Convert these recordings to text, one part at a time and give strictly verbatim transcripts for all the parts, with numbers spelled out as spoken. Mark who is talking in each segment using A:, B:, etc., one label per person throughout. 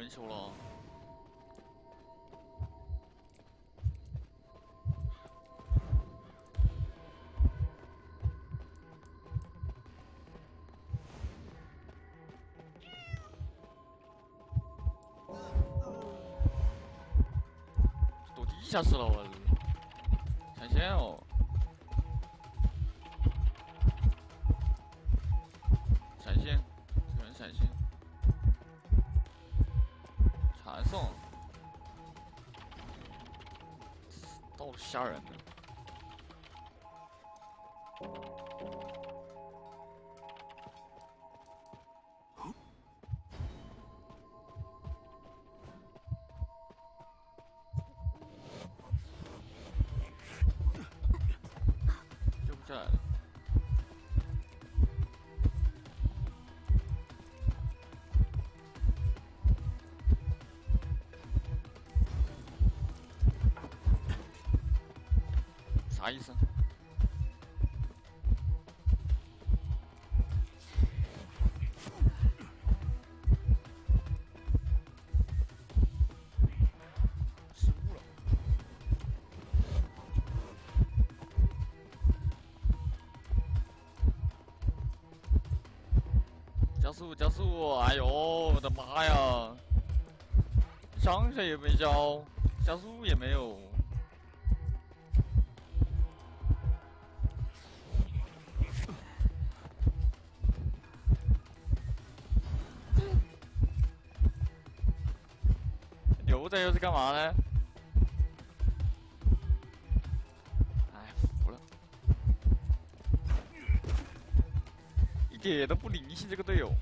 A: 修了。躲地下室了，我闪现哦！闪现，这个人闪现，传送，到处吓人呢。救不下来了。啥意思？失误了。加速，加速！哎呦，我的妈呀！上去也没交，加速也没有。牛仔又是干嘛呢？哎，服了，一点都不灵性，这个队友。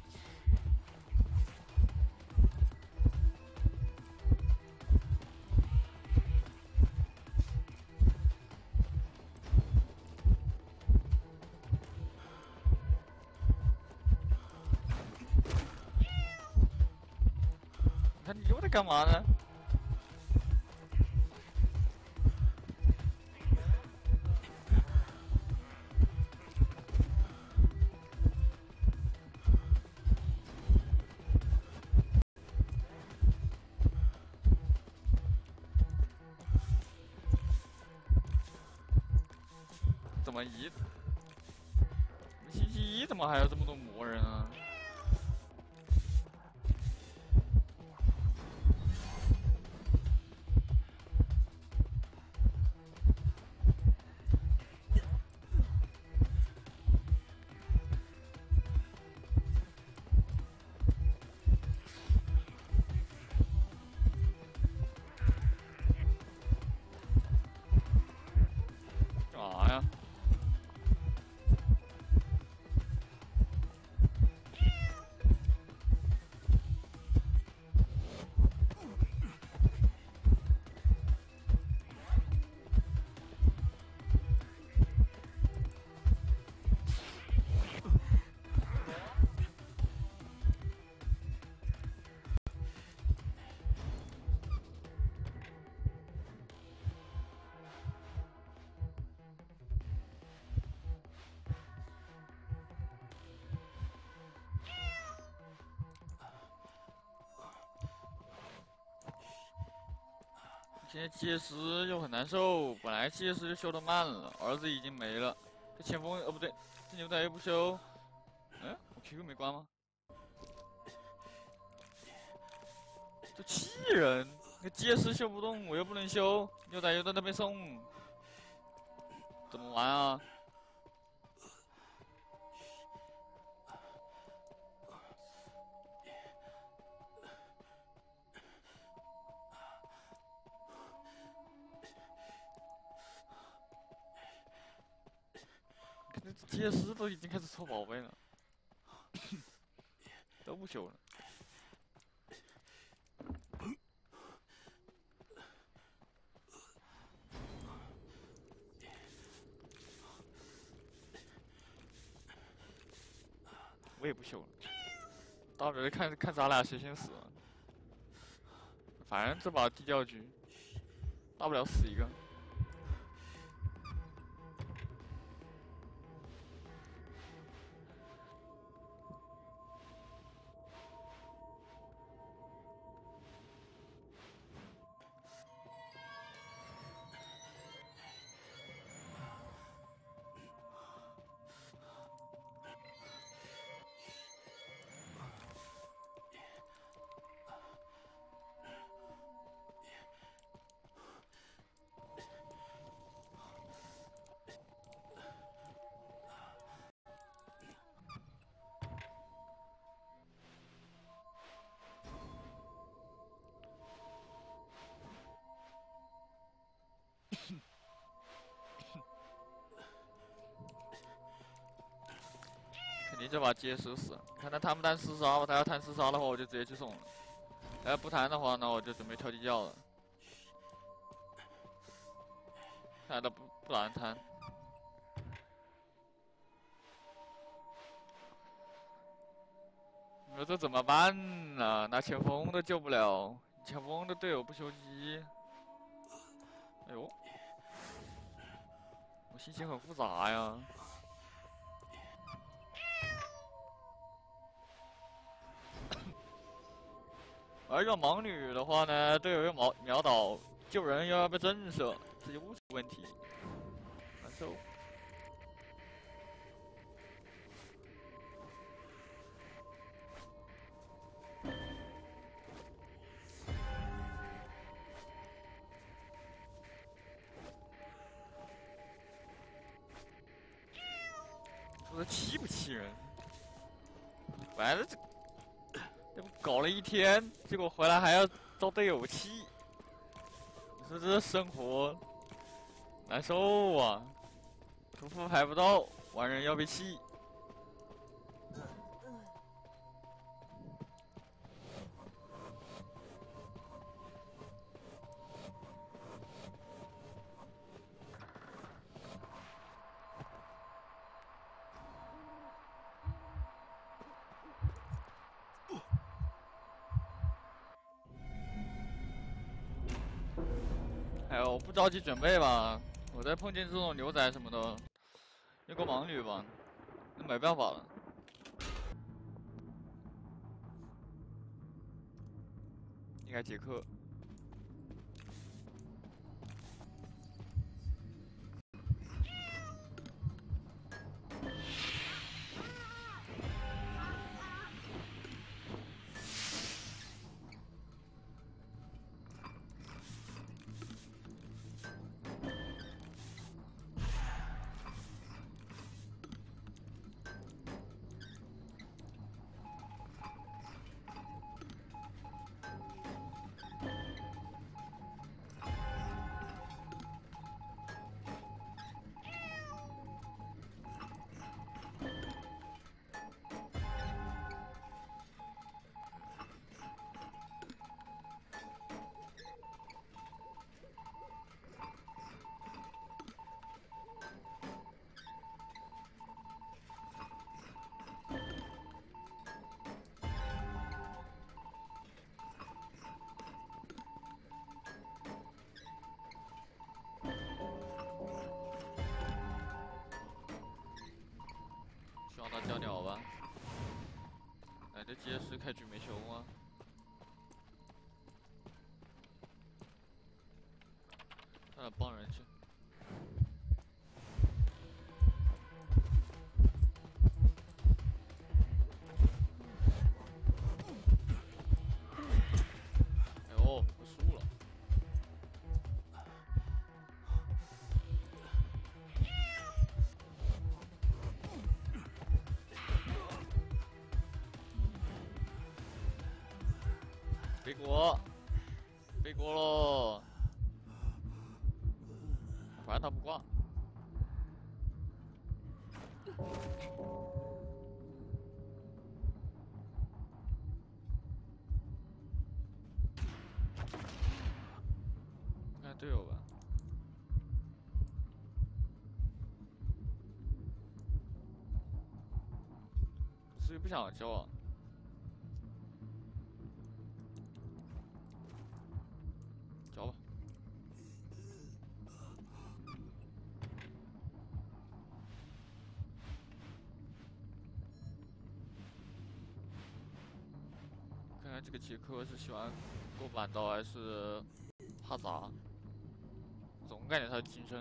A: 你看你又在干嘛呢？怎么一星期一怎么还有这么多魔人啊？干嘛呀？现在结石又很难受，本来结石就修得慢了，儿子已经没了，这前锋哦不对，这牛仔又不修，嗯，我 Q Q 没关吗？这气人！那结石修不动，我又不能修，牛仔又在那边送，怎么玩啊？这结石都已经开始抽宝贝了，都不修了。我也不修了，大不了看看咱俩谁先死，反正这把地窖局，大不了死一个。 肯定就把结射死。看他谈不谈厮杀吧，他要谈厮杀的话，我就直接去送了；他要不谈的话，那我就准备跳地窖了。看他不不打算谈。 你说这怎么办呢？那前锋都救不了，前锋的队友不修机。哎呦，我心情很复杂呀。而这盲女的话呢，队友又秒秒倒，救人又要被震慑，这就无数问题，难受。 说这气不气人？完了这，这不搞了一天，结果回来还要遭队友气，你说这生活难受啊！屠夫排不到，完人要被气。哎呦，我不着急准备吧，我再碰见这种牛仔什么的，用个盲女吧，那没办法了。应该杰克。希望他交鸟吧。哎，这街市开局没修吗？让他帮人去。哎呦，我输了。 背锅，背锅喽！反正他不挂。看队友吧。自己不想交啊。 交吧。看看这个杰克是喜欢过板刀还是哈杂？总感觉他近身。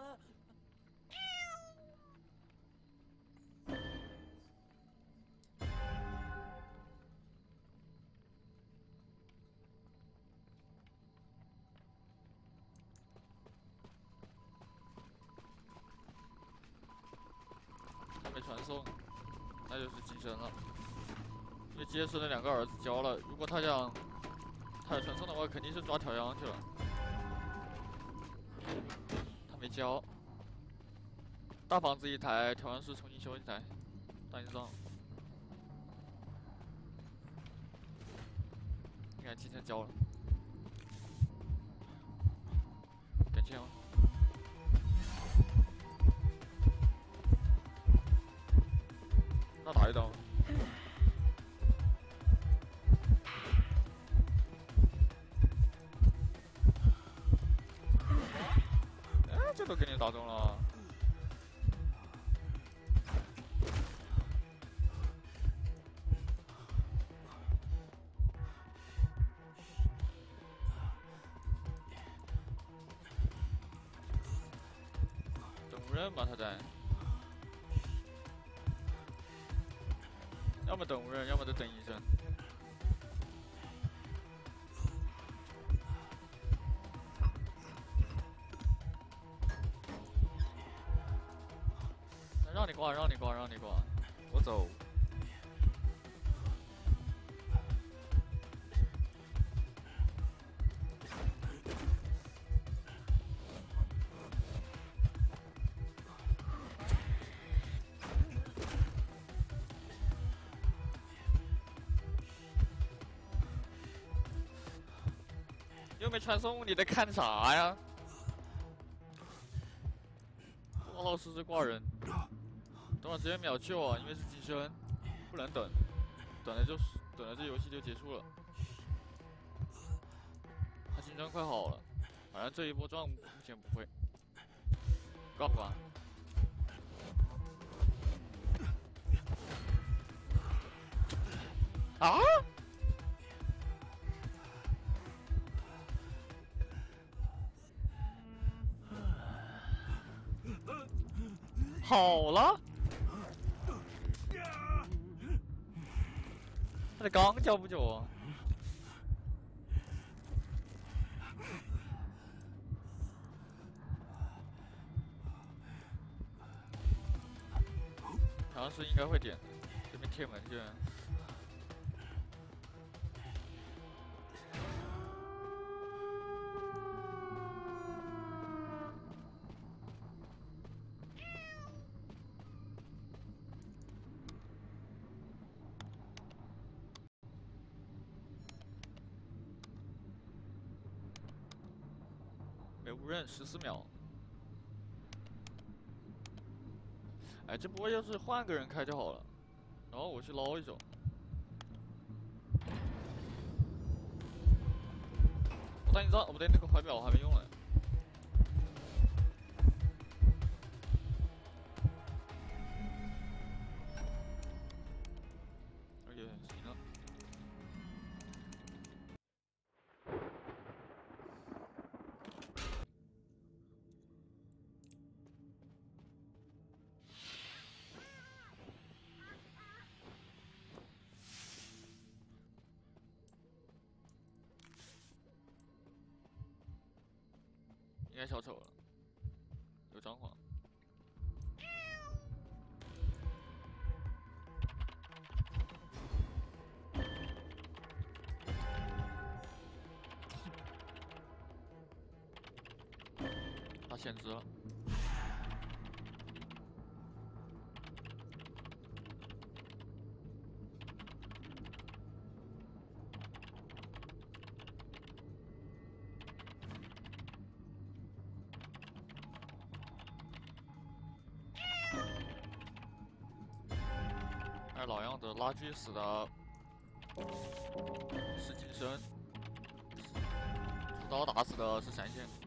A: 没传送，那就是近身了。因为杰斯的两个儿子交了，如果他想他有传送的话，肯定是抓调阳去了。他没交，大房子一台，调阳室重新修一台。 大金上，应该提前交了，给钱吗？那打一刀。哎，这都给你打中了。 无人吧，他在，要么等无人，要么就等医生。让你挂，让你挂，让你挂，我走。又没传送，你在看啥呀？王老师是挂人，等会直接秒救啊！因为是机身，不能等，等了就等了这游戏就结束了。他金针快好了，反正这一波撞目前不会，挂不挂？啊？ 好了，他得刚交不久啊。好像是应该会点的，这边贴门去。没无人，十四秒。哎，这波要是换个人开就好了，然后我去捞一手。我带你照，哦不对，那个怀表我还没用呢。OK，行了。 应该小丑了，有张狂。他限制了。还是老样子，拉锯死的是金身，出刀打死的是闪现。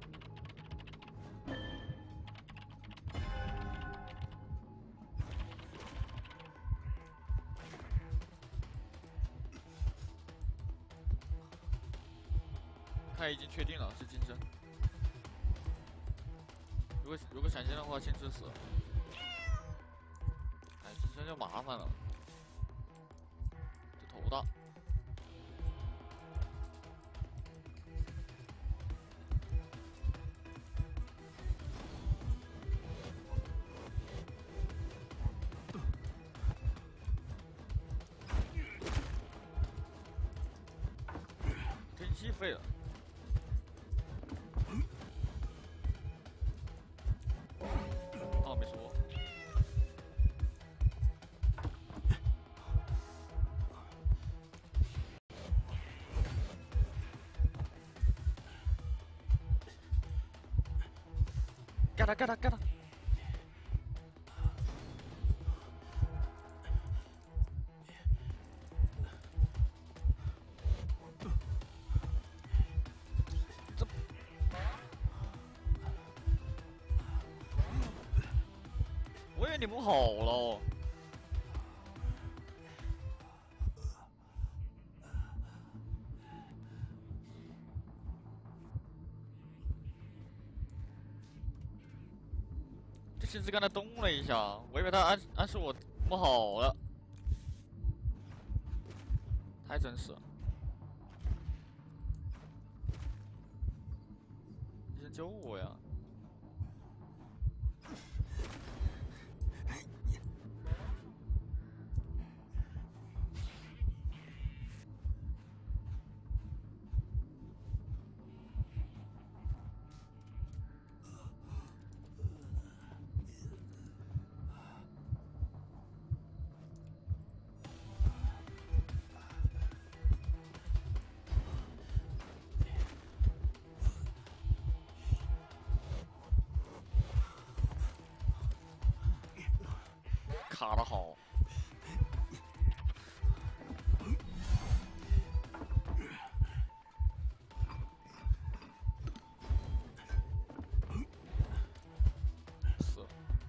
A: 他已经确定了是金身。如果如果闪现的话，先吃死。哎，金身就麻烦了。 头大，天气废了。哦，没说。 干他干他干他！这，我以为你不好了。 甚至刚才动了一下，我以为他暗暗示我摸好了，太真实了！你先救我呀！卡的好。是。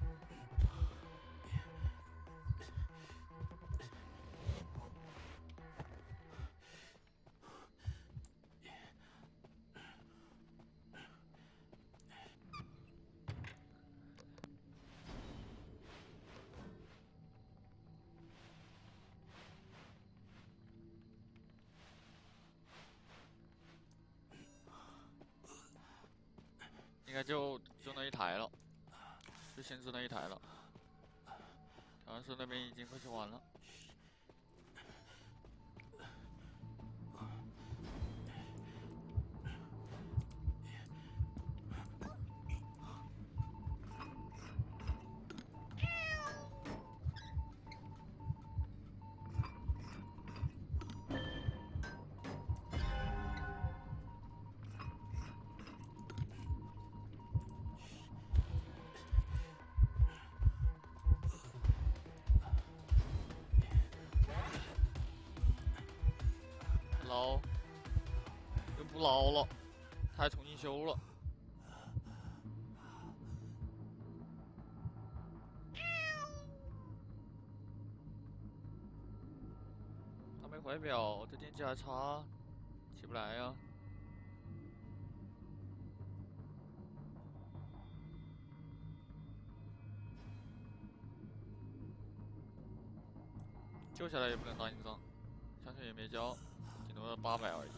A: 应该就就那一台了，就限制那一台了。好像是那边已经快修完了。捞，又不捞了，他还重新修了。他没怀表，这电机还差，起不来呀。救下来也不能打硬仗，枪权也没交，顶多八百而已。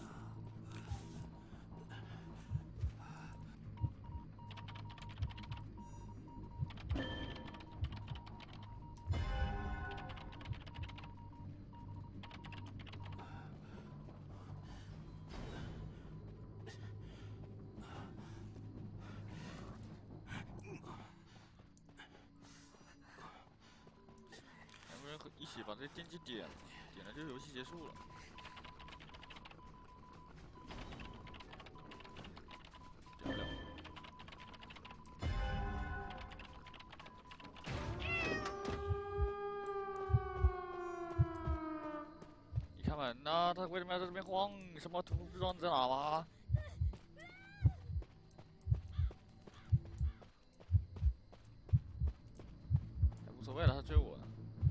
A: 两个人一起把这电机点了，点了就游戏结束了。漂亮。你开门呐！他为什么要在这边晃？什么突不知道你在哪吗？无所谓了，他追我呢。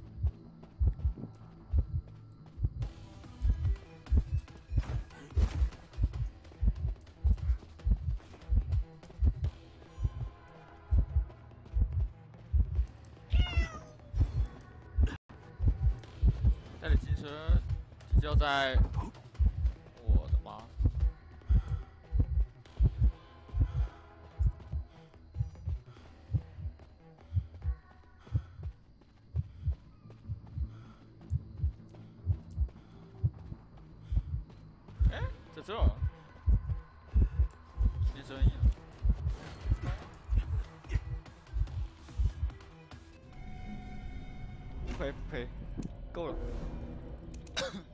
A: 带着金身，就要在，我的妈！哎，在这儿，没声音。不赔不赔，够了。